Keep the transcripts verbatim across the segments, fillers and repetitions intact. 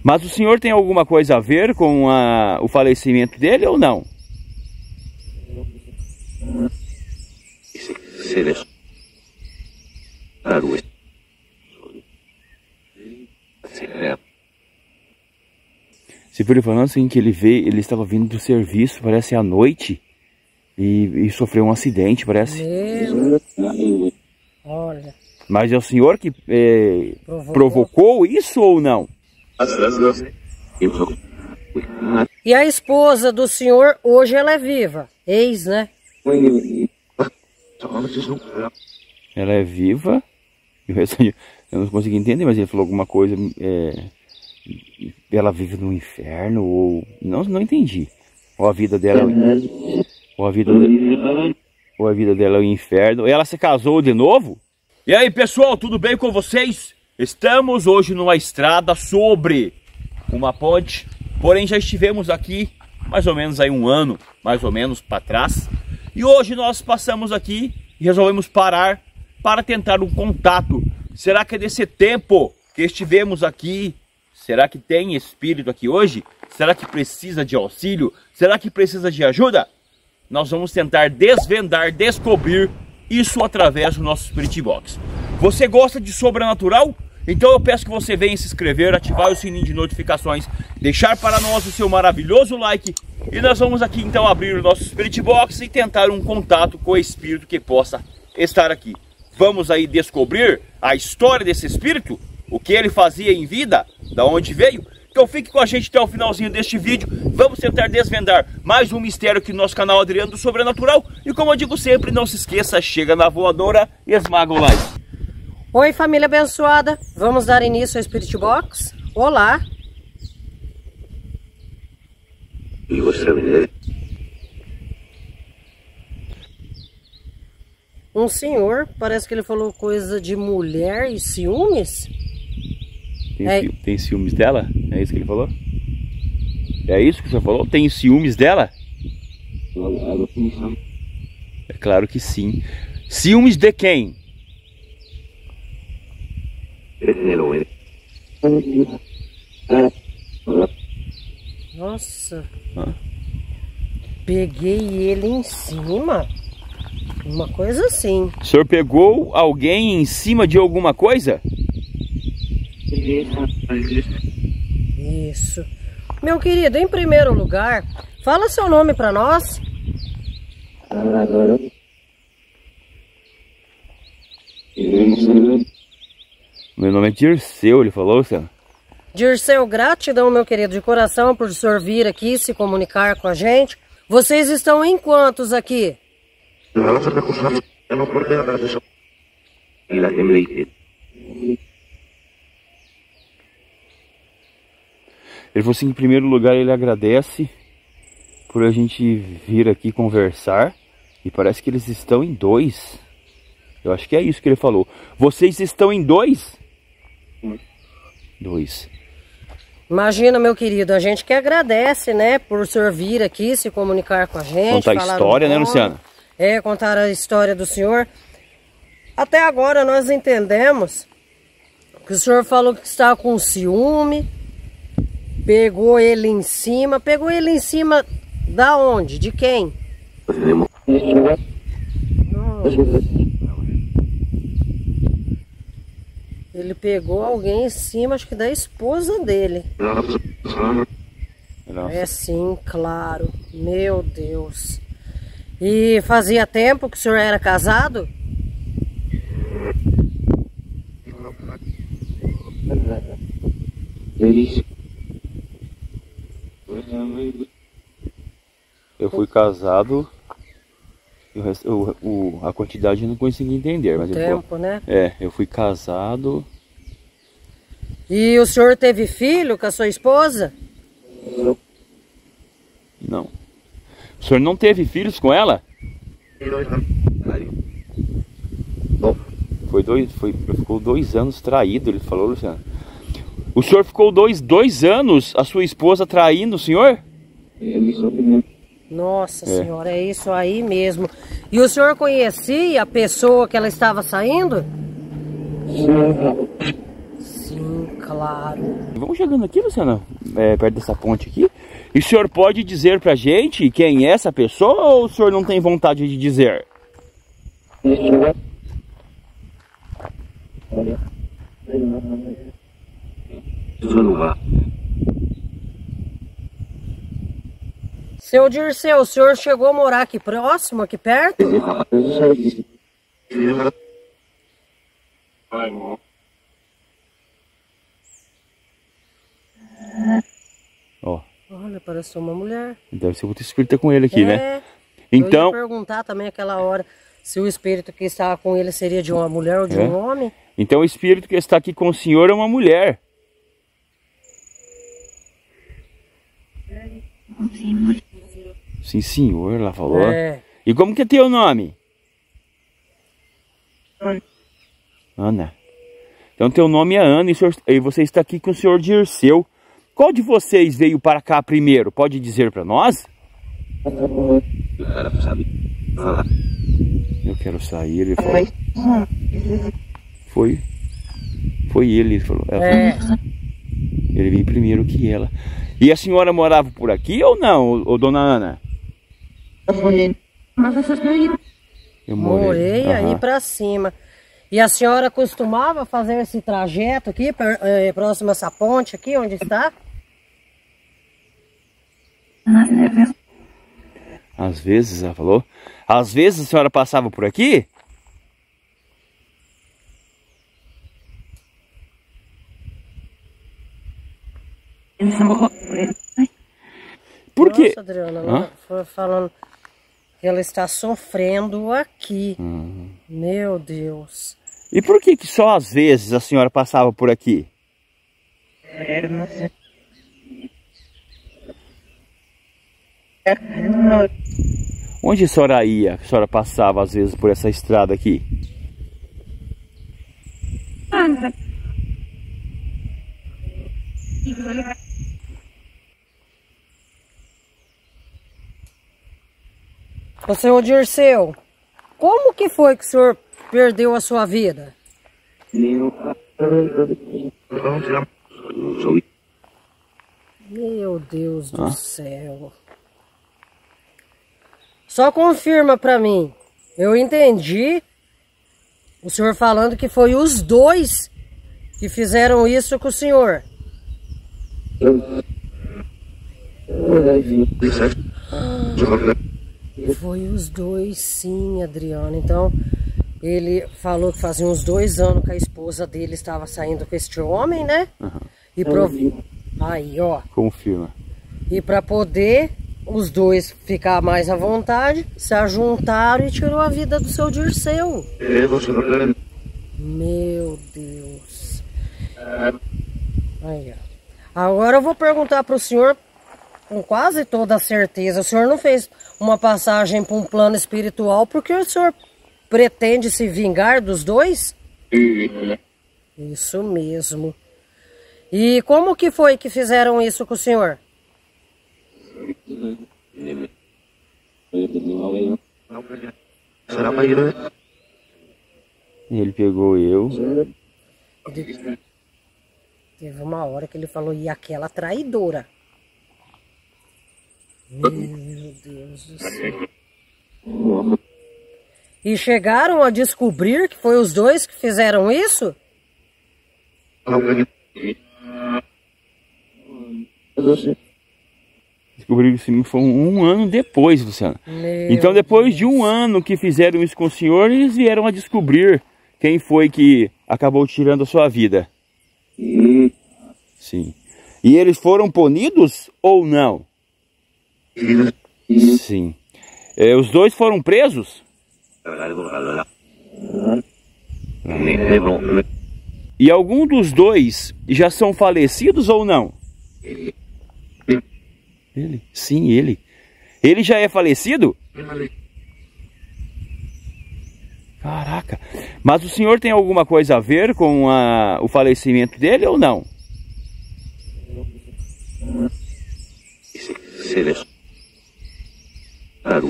Mas o senhor tem alguma coisa a ver com a, o falecimento dele ou não? Se for falando assim que ele veio, ele estava vindo do serviço, parece à noite, e, e sofreu um acidente, parece. Meu... Olha. Mas é o senhor que é, provocou. provocou isso ou não? E a esposa do senhor, hoje ela é viva, ex, né? Ela é viva, eu não consegui entender, mas ele falou alguma coisa, é, ela vive no inferno, ou... Não, não entendi. Ou a vida dela... Ou a vida, ou a vida dela é o inferno. Ela se casou de novo? E aí, pessoal, tudo bem com vocês? Estamos hoje numa estrada sobre uma ponte, porém já estivemos aqui mais ou menos aí um ano, mais ou menos para trás. E hoje nós passamos aqui e resolvemos parar para tentar um contato. Será que é desse tempo que estivemos aqui? Será que tem espírito aqui hoje? Será que precisa de auxílio? Será que precisa de ajuda? Nós vamos tentar desvendar, descobrir isso através do nosso Spirit Box. Você gosta de sobrenatural? Então eu peço que você venha se inscrever, ativar o sininho de notificações, deixar para nós o seu maravilhoso like. E nós vamos aqui então abrir o nosso Spirit Box e tentar um contato com o espírito que possa estar aqui. Vamos aí descobrir a história desse espírito, o que ele fazia em vida, da onde veio. Então fique com a gente até o finalzinho deste vídeo. Vamos tentar desvendar mais um mistério aqui no nosso canal Adriano do Sobrenatural. E como eu digo sempre, não se esqueça, chega na voadora e esmaga o like. Oi, família abençoada. Vamos dar início ao Spirit Box. Olá. Um senhor, parece que ele falou coisa de mulher e ciúmes. Tem, é. ci, tem ciúmes dela? É isso que ele falou? É isso que você falou? Tem ciúmes dela? É claro que sim. Ciúmes de quem? Nossa. Hã? Peguei ele em cima. Uma coisa assim. O senhor pegou alguém em cima de alguma coisa? Isso. Meu querido, em primeiro lugar, fala seu nome para nós. Meu nome é Dirceu, ele falou, senhor? Dirceu, gratidão, meu querido, de coração, por o senhor vir aqui se comunicar com a gente. Vocês estão em quantos aqui? Ele falou assim, em primeiro lugar ele agradece por a gente vir aqui conversar. E parece que eles estão em dois. Eu acho que é isso que ele falou. Vocês estão em dois? Dois. Imagina, meu querido, a gente que agradece, né, por o senhor vir aqui se comunicar com a gente. Contar a história, né, Luciana? É, contar a história do senhor. Até agora nós entendemos que o senhor falou que está com ciúme, pegou ele em cima. Pegou ele em cima da onde? De quem? Ele pegou alguém em cima, acho que da esposa dele. Nossa. É sim, claro. Meu Deus. E fazia tempo que o senhor era casado? Eu fui casado, o resto, o, o, a quantidade eu não consegui entender. Mas tempo, eu, né? É, eu fui casado. E o senhor teve filho com a sua esposa? Não. O senhor não teve filhos com ela? Foi dois, foi, ficou dois anos traído, ele falou, Luciano. O senhor ficou dois, dois anos, a sua esposa traindo o senhor? Nossa senhora, é isso aí mesmo. E o senhor conhecia a pessoa que ela estava saindo? Sim, claro. Vamos chegando aqui, Luciana, é, perto dessa ponte aqui. E o senhor pode dizer pra gente quem é essa pessoa ou o senhor não tem vontade de dizer? Seu Dirceu, o senhor chegou a morar aqui próximo, aqui perto? Ó. Olha, parece uma mulher. Deve ser outro espírito com ele aqui, é, né? Então. Eu ia perguntar também aquela hora se o espírito que estava com ele seria de uma mulher ou de é. um homem. Então o espírito que está aqui com o senhor é uma mulher. Sim, senhor, ela falou. É. E como que é teu nome? Ana. Então teu nome é Ana e, senhor, e você está aqui com o senhor Dirceu. Qual de vocês veio para cá primeiro? Pode dizer para nós? Eu quero sair, ele falou. Foi. Foi ele, ele falou. Ela É. falou. Ele veio primeiro que ela. E a senhora morava por aqui ou não, ô, ô, dona Ana? Eu morei, Morei aí Aham. pra cima. E a senhora costumava fazer esse trajeto aqui, per- eh, próximo a essa ponte aqui, onde está? Às vezes, ela falou. Às vezes a senhora passava por aqui? Por quê? Nossa, Adriana, Hã? ela foi falando que ela está sofrendo aqui. Uhum. Meu Deus. E por que que só às vezes a senhora passava por aqui? Onde a senhora ia? A senhora passava às vezes por essa estrada aqui? Ô, senhor Dirceu, como que foi que o senhor perdeu a sua vida? Meu Deus do Hã? céu. Só confirma pra mim. Eu entendi o senhor falando que foi os dois que fizeram isso com o senhor. Foi os dois, sim, Adriano. Então, ele falou que fazia uns dois anos que a esposa dele estava saindo com este homem, né? Uhum. E pro... Aí, ó. Confirma. E para poder os dois ficar mais à vontade, se ajuntaram e tirou a vida do seu Dirceu. Meu Deus. Aí, ó. Agora eu vou perguntar para o senhor com quase toda certeza. O senhor não fez uma passagem para um plano espiritual porque o senhor pretende se vingar dos dois? Isso mesmo. E como que foi que fizeram isso com o senhor? Ele pegou eu. Teve uma hora que ele falou, e aquela traidora? Meu Deus do céu. E chegaram a descobrir que foi os dois que fizeram isso? Descobriram que isso foi um ano depois, Luciana. Meu Então depois de um Deus. ano que fizeram isso com o senhor, eles vieram a descobrir quem foi que acabou tirando a sua vida. Sim. E eles foram punidos ou não? Sim. É, os dois foram presos? E algum dos dois já são falecidos ou não? Ele? Sim, ele. Ele já é falecido? Caraca. Mas o senhor tem alguma coisa a ver com a, o falecimento dele ou não?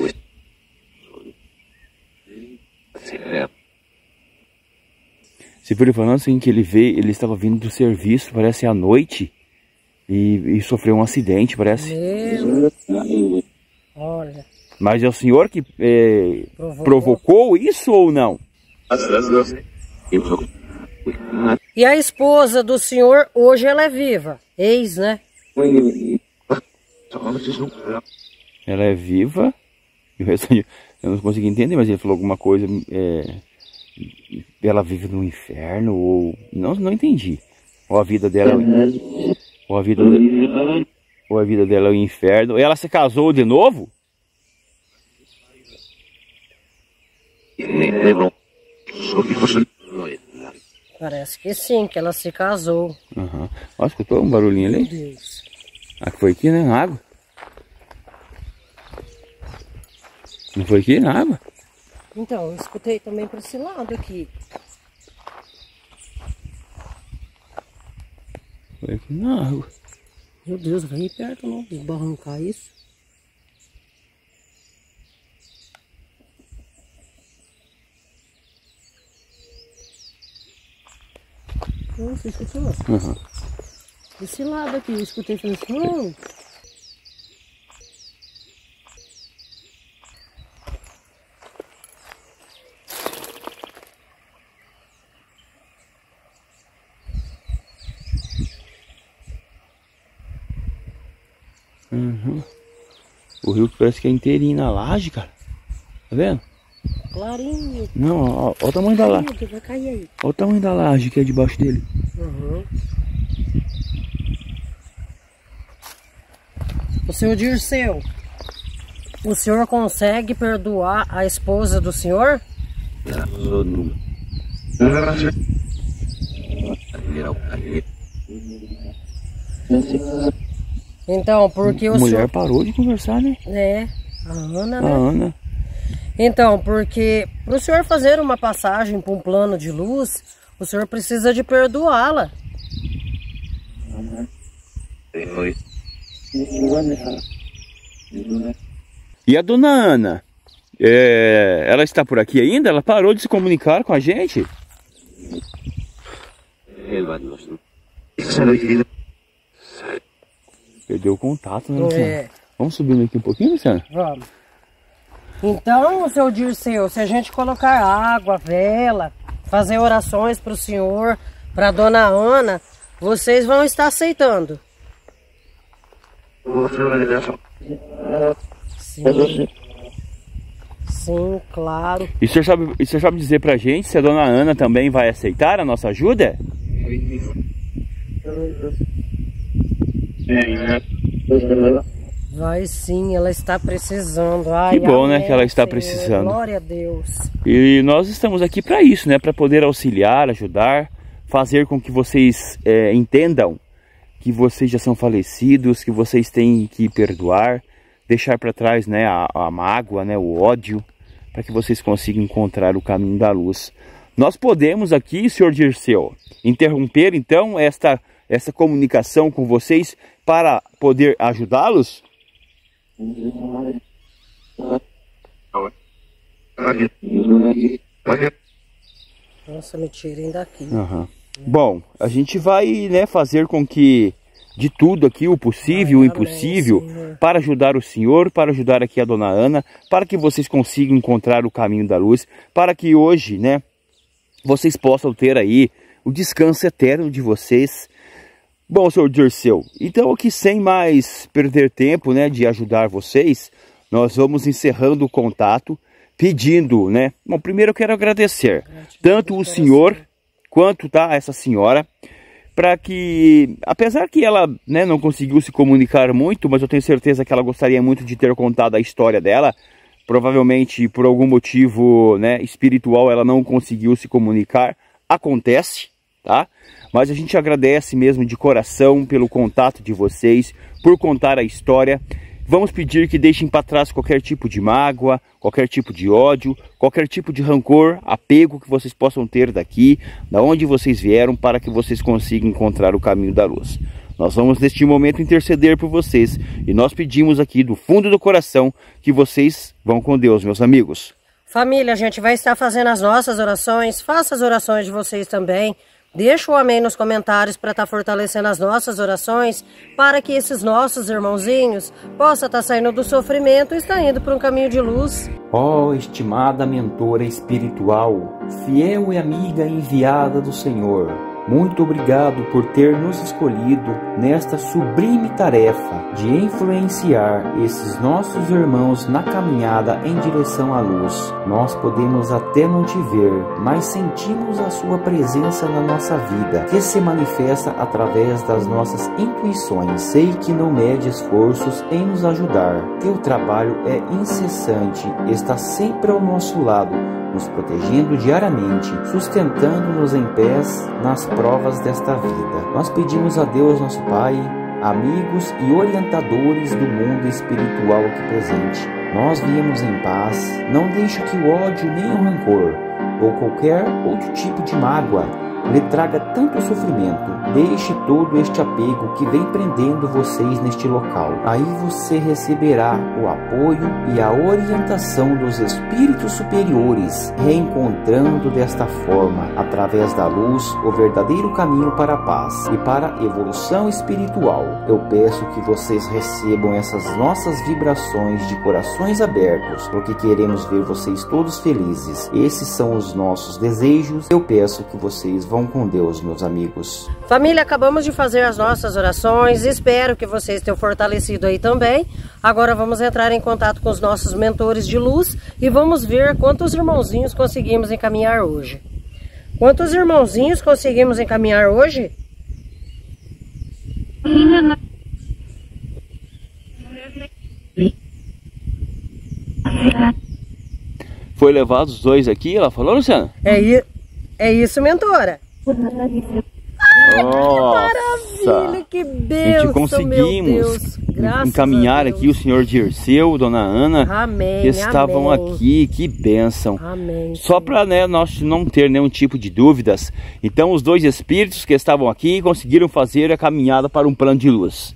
Se viu ele falando assim que ele veio, ele estava vindo do serviço, parece à noite, e, e sofreu um acidente, parece. Meu... Olha. Mas é o senhor que é, provocou. provocou isso ou não? E a esposa do senhor, hoje ela é viva, ex, né? Ela é viva, e o restante eu não consegui entender, mas ele falou alguma coisa, é, ela vive no inferno, ou não, não entendi. Ou a vida dela, ou a vida, ou a vida dela é o inferno. Ela se casou de novo? Parece que sim, que ela se casou. Uhum. Olha, escutou um barulhinho ali? Meu Deus. Ah, foi aqui, né? Na água. Não foi aqui na água? Então, eu escutei também para esse lado aqui. Foi aqui na água. Meu Deus, vem perto não, de barrancar isso. Você escutou? Uhum. Desse lado aqui, eu escutei falando assim, uhum. O rio parece que é inteirinho na laje, cara. Tá vendo? clarinho. Não, ó, ó o tamanho da laje. Vai cair aí. Olha o tamanho da laje que é debaixo dele. Uhum. O senhor Dirceu, o senhor consegue perdoar a esposa do senhor? Então, porque o A mulher senhor... parou de conversar, né? É, a Ana, A né? Ana. Então, porque para o senhor fazer uma passagem para um plano de luz, o senhor precisa de perdoá-la. E a dona Ana? É, ela está por aqui ainda? Ela parou de se comunicar com a gente? Perdeu o contato, né, Luciana? É. Vamos subindo aqui um pouquinho, Luciana? Vamos. Então, seu Dirceu, se a gente colocar água, vela, fazer orações para o senhor, para a dona Ana, vocês vão estar aceitando. Sim. Sim, claro. E o senhor sabe, o senhor sabe dizer pra gente se a dona Ana também vai aceitar a nossa ajuda? Vai sim, ela está precisando. Ai, Que bom, amém, né, que ela está Senhor. precisando. Glória a Deus. E nós estamos aqui para isso, né? Para poder auxiliar, ajudar, fazer com que vocês é, entendam que vocês já são falecidos, que vocês têm que perdoar, deixar para trás, né, a, a mágoa, né, o ódio, para que vocês consigam encontrar o caminho da luz. Nós podemos aqui, senhor Dirceu, interromper então esta, essa comunicação com vocês para poder ajudá-los? Nossa, me tirem daqui. Uhum. Bom, a gente vai, né, fazer com que de tudo aqui, o possível, Ai, o amém, impossível, Senhor. para ajudar o senhor, para ajudar aqui a dona Ana, para que vocês consigam encontrar o caminho da luz, para que hoje, né, vocês possam ter aí o descanso eterno de vocês. Bom, senhor Dirceu, então aqui sem mais perder tempo, né, de ajudar vocês, nós vamos encerrando o contato, pedindo, né, bom, primeiro eu quero agradecer tanto o senhor quanto, tá, essa senhora, para que, apesar que ela, né, não conseguiu se comunicar muito, mas eu tenho certeza que ela gostaria muito de ter contado a história dela. Provavelmente por algum motivo, né, espiritual ela não conseguiu se comunicar. Acontece, tá? Mas a gente agradece mesmo de coração pelo contato de vocês, por contar a história. Vamos pedir que deixem para trás qualquer tipo de mágoa, qualquer tipo de ódio, qualquer tipo de rancor, apego que vocês possam ter daqui, da onde vocês vieram, para que vocês consigam encontrar o caminho da luz. Nós vamos neste momento interceder por vocês e nós pedimos aqui do fundo do coração que vocês vão com Deus, meus amigos. Família, a gente vai estar fazendo as nossas orações. Faça as orações de vocês também. Deixa o amém nos comentários para estar fortalecendo as nossas orações, para que esses nossos irmãozinhos possam estar saindo do sofrimento e estar indo para um caminho de luz. Ó estimada mentora espiritual, fiel e amiga enviada do Senhor, muito obrigado por ter nos escolhido nesta sublime tarefa de influenciar esses nossos irmãos na caminhada em direção à luz. Nós podemos até não te ver, mas sentimos a sua presença na nossa vida, que se manifesta através das nossas intuições. Sei que não mede esforços em nos ajudar. Teu trabalho é incessante, está sempre ao nosso lado, nos protegendo diariamente, sustentando-nos em pés nas provas desta vida. Nós pedimos a Deus, nosso Pai, amigos e orientadores do mundo espiritual aqui presente. Nós viemos em paz, não deixe que o ódio nem o rancor, ou qualquer outro tipo de mágoa, lhe traga tanto sofrimento. Deixe todo este apego que vem prendendo vocês neste local. Aí você receberá o apoio e a orientação dos espíritos superiores, reencontrando desta forma, através da luz, o verdadeiro caminho para a paz e para a evolução espiritual. Eu peço que vocês recebam essas nossas vibrações de corações abertos, porque queremos ver vocês todos felizes. Esses são os nossos desejos. Eu peço que vocês vão com Deus, meus amigos. Família, acabamos de fazer as nossas orações, espero que vocês tenham fortalecido aí também. Agora vamos entrar em contato com os nossos mentores de luz e vamos ver quantos irmãozinhos conseguimos encaminhar hoje. Quantos irmãozinhos conseguimos encaminhar hoje? Foi levado os dois aqui, ela falou, Luciana? É, é isso, mentora. Ai, Nossa, que maravilha, que bênção, a gente conseguimos encaminhar aqui o senhor Dirceu, dona Ana, amém, que estavam amém. aqui, que bênção. Amém, só para né, nós não ter nenhum tipo de dúvidas, então os dois espíritos que estavam aqui conseguiram fazer a caminhada para um plano de luz.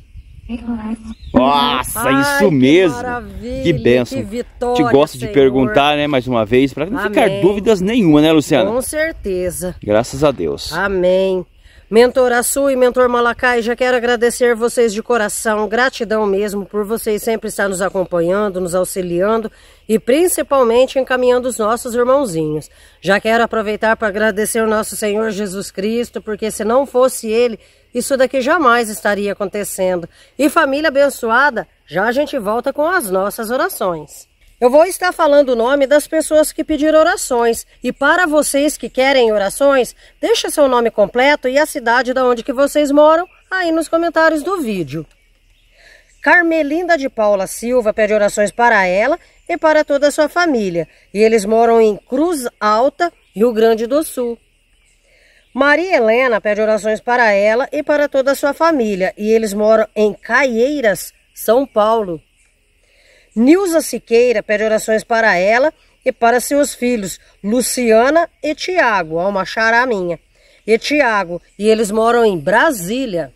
Nossa, ai, isso mesmo, que, que bênção. Que vitória, te gosto Senhor. de perguntar, né, mais uma vez, para não amém. ficar dúvidas nenhuma, né, Luciana? Com certeza. Graças a Deus. Amém. Mentor Assu e Mentor Malakai, já quero agradecer vocês de coração, gratidão mesmo por vocês sempre estar nos acompanhando, nos auxiliando e principalmente encaminhando os nossos irmãozinhos. Já quero aproveitar para agradecer o nosso Senhor Jesus Cristo, porque se não fosse Ele, isso daqui jamais estaria acontecendo. E família abençoada, já a gente volta com as nossas orações. Eu vou estar falando o nome das pessoas que pediram orações. E para vocês que querem orações, deixa seu nome completo e a cidade da onde que vocês moram aí nos comentários do vídeo. Carmelinda de Paula Silva pede orações para ela e para toda a sua família. E eles moram em Cruz Alta, Rio Grande do Sul. Maria Helena pede orações para ela e para toda a sua família. E eles moram em Caieiras, São Paulo. Nilza Siqueira pede orações para ela e para seus filhos, Luciana e Tiago, ó, uma xará minha, e Tiago, e eles moram em Brasília.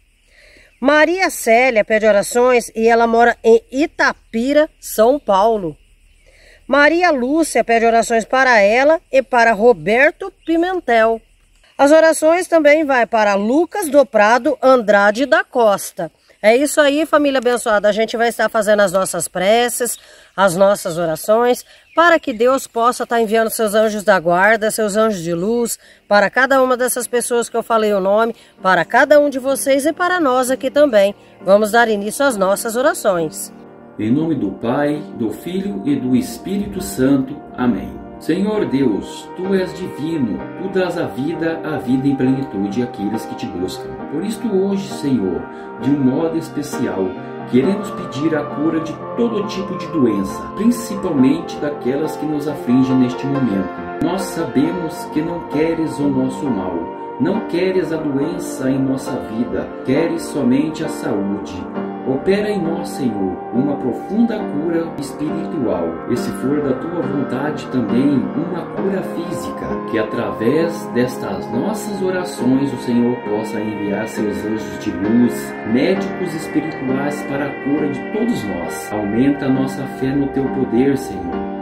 Maria Célia pede orações e ela mora em Itapira, São Paulo. Maria Lúcia pede orações para ela e para Roberto Pimentel. As orações também vai para Lucas do Prado Andrade da Costa. É isso aí, família abençoada. A gente vai estar fazendo as nossas preces, as nossas orações, para que Deus possa estar enviando seus anjos da guarda, seus anjos de luz, para cada uma dessas pessoas que eu falei o nome, para cada um de vocês e para nós aqui também. Vamos dar início às nossas orações. Em nome do Pai, do Filho e do Espírito Santo. Amém. Senhor Deus, Tu és divino, Tu dás a vida, a vida em plenitude àqueles que Te buscam. Por isto hoje, Senhor, de um modo especial, queremos pedir a cura de todo tipo de doença, principalmente daquelas que nos afligem neste momento. Nós sabemos que não queres o nosso mal, não queres a doença em nossa vida, queres somente a saúde. Opera em nós, Senhor, uma profunda cura espiritual. E se for da Tua vontade também, uma cura física, que através destas nossas orações o Senhor possa enviar seus anjos de luz, médicos espirituais para a cura de todos nós. Aumenta a nossa fé no Teu poder, Senhor.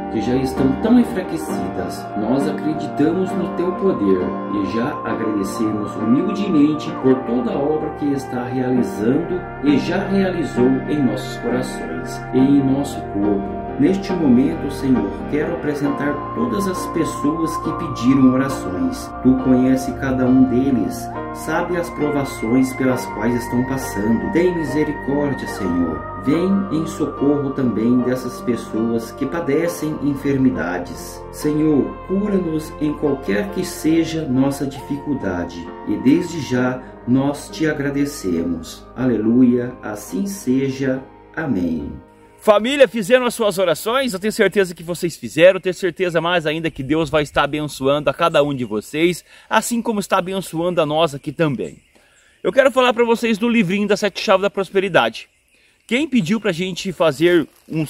que já estão tão enfraquecidas. Nós acreditamos no Teu poder e já agradecemos humildemente por toda a obra que está realizando e já realizou em nossos corações e em nosso corpo. Neste momento, Senhor, quero apresentar todas as pessoas que pediram orações. Tu conhece cada um deles, sabe as provações pelas quais estão passando. Tem misericórdia, Senhor. Vem em socorro também dessas pessoas que padecem enfermidades. Senhor, cura-nos em qualquer que seja nossa dificuldade. E desde já nós te agradecemos. Aleluia, assim seja. Amém. Família, fizeram as suas orações? Eu tenho certeza que vocês fizeram, eu tenho certeza mais ainda que Deus vai estar abençoando a cada um de vocês, assim como está abençoando a nós aqui também. Eu quero falar para vocês do livrinho das Sete Chaves da Prosperidade. Quem pediu para a gente fazer um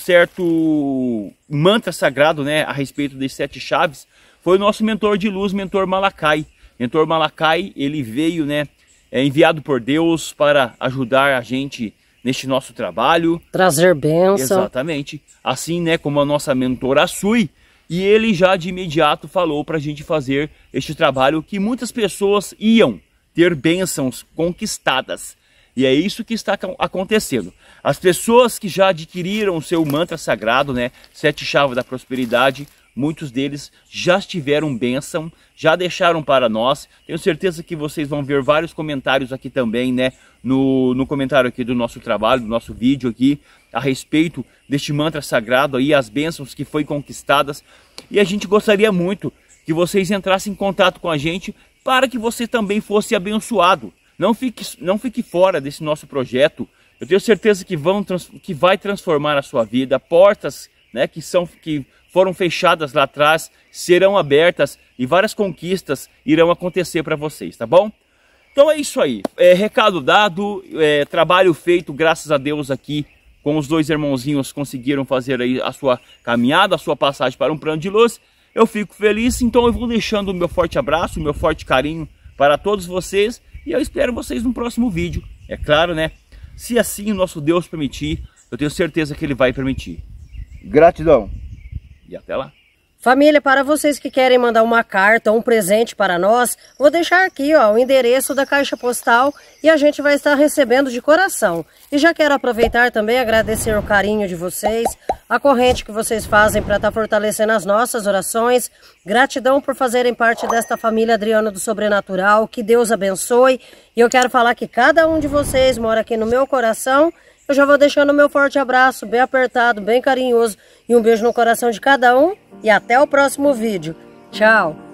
certo mantra sagrado, né, a respeito das sete chaves, foi o nosso mentor de luz, mentor Malakai. Mentor Malakai, ele veio, né, é enviado por Deus para ajudar a gente neste nosso trabalho. Trazer bênção. Exatamente. Assim, né, como a nossa mentora Sui. E ele já de imediato falou para a gente fazer este trabalho que muitas pessoas iam ter bênçãos conquistadas. E é isso que está acontecendo. As pessoas que já adquiriram o seu mantra sagrado, né, Sete Chaves da Prosperidade, muitos deles já tiveram bênção, já deixaram para nós. Tenho certeza que vocês vão ver vários comentários aqui também, né, no, no comentário aqui do nosso trabalho, do nosso vídeo aqui, a respeito deste mantra sagrado aí, as bênçãos que foi conquistadas. E a gente gostaria muito que vocês entrassem em contato com a gente para que você também fosse abençoado. Não fique, não fique fora desse nosso projeto. Eu tenho certeza que, vão, que vai transformar a sua vida. Portas, né, que, são, que foram fechadas lá atrás serão abertas e várias conquistas irão acontecer para vocês, tá bom? Então é isso aí. É, recado dado, é, trabalho feito, graças a Deus aqui com os dois irmãozinhos conseguiram fazer aí a sua caminhada, a sua passagem para um plano de luz. Eu fico feliz, então eu vou deixando o meu forte abraço, o meu forte carinho para todos vocês. E eu espero vocês no próximo vídeo, é claro, né? Se assim o nosso Deus permitir, eu tenho certeza que Ele vai permitir. Gratidão e até lá. Família, para vocês que querem mandar uma carta ou um presente para nós, vou deixar aqui, ó, o endereço da caixa postal e a gente vai estar recebendo de coração. E já quero aproveitar também e agradecer o carinho de vocês, a corrente que vocês fazem para estar fortalecendo as nossas orações. Gratidão por fazerem parte desta família Adriana do Sobrenatural, que Deus abençoe. E eu quero falar que cada um de vocês mora aqui no meu coração. Eu já vou deixando o meu forte abraço, bem apertado, bem carinhoso. E um beijo no coração de cada um. E até o próximo vídeo. Tchau!